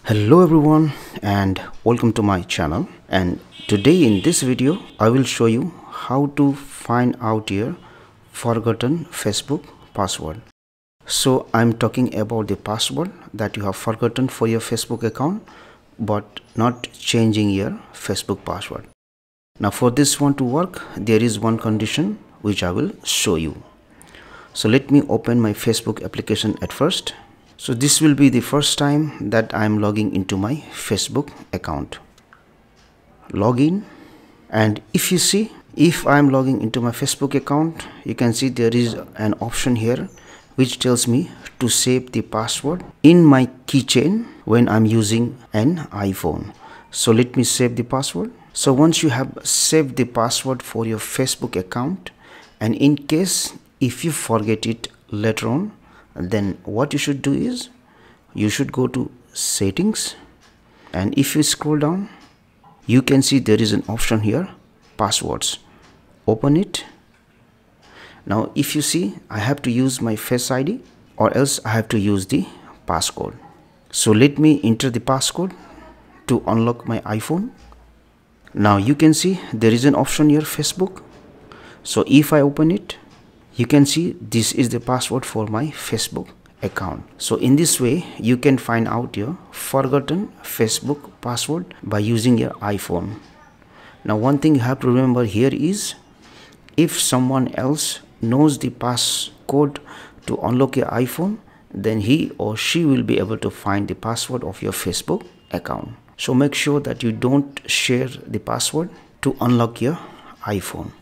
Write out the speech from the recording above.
Hello everyone and welcome to my channel, and today in this video I will show you how to find out your forgotten Facebook password. So I'm talking about the password that you have forgotten for your Facebook account but not changing your Facebook password. Now for this one to work, there is one condition which I will show you. So let me open my Facebook application at first. So this will be the first time that I am logging into my Facebook account. Login, and if you see, if I am logging into my Facebook account, you can see there is an option here which tells me to save the password in my keychain when I'm using an iPhone. So let me save the password. So once you have saved the password for your Facebook account, and in case if you forget it later on, then what you should do is you should go to settings, and if you scroll down you can see there is an option here, passwords. Open it. Now if you see, I have to use my Face ID or else I have to use the passcode. So let me enter the passcode to unlock my iPhone. Now you can see there is an option here, Facebook. So if I open it, you can see this is the password for my Facebook account. So in this way you can find out your forgotten Facebook password by using your iPhone. Now one thing you have to remember here is, if someone else knows the passcode to unlock your iPhone, then he or she will be able to find the password of your Facebook account. So make sure that you don't share the password to unlock your iPhone.